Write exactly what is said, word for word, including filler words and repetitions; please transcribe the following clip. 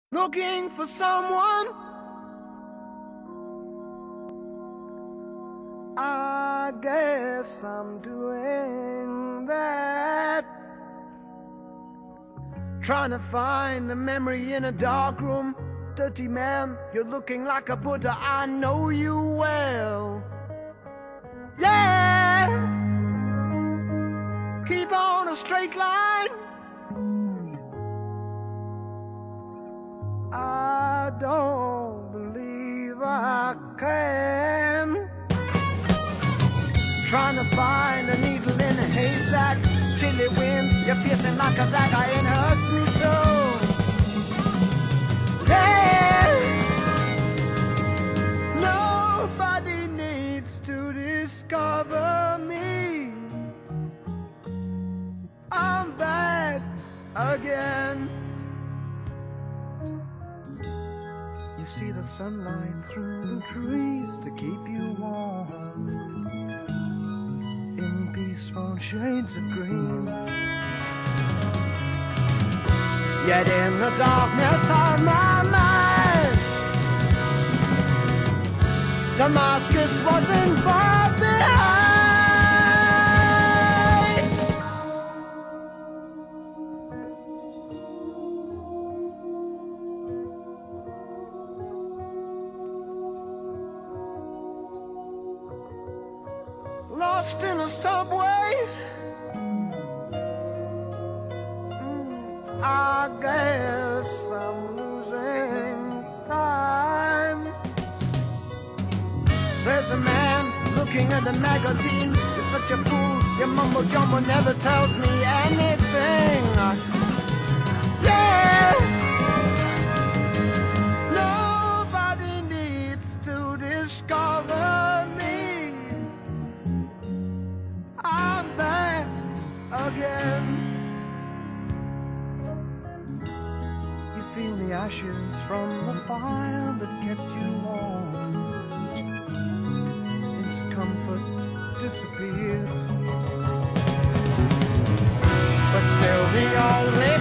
looking for someone. I guess I'm doing that, trying to find a memory in a dark room. Dirty man, you're looking like a Buddha, I know you well. Yeah, keep on a straight line. I don't believe I can, trying to find a needle in a haystack. Chilly wind, you're piercing like a dagger, it hurts me so. Yeah, nobody needs to discover me. I'm back again. You see the sunlight through the trees to keep you warm, in peaceful shades of green. Yet in the darkness of my mind, Damascus wasn't far behind. Lost in a subway, I guess I'm losing time. There's a man looking at the magazine. You're such a fool, your mumbo jumbo never tells me anything. Yeah, nobody needs to discover me. I'm back again. You feel the ashes from the fire that kept you warm. Its comfort disappears, but still the only